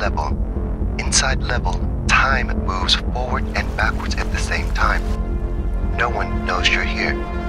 level. Inside level, time moves forward and backwards at the same time. No one knows you're here.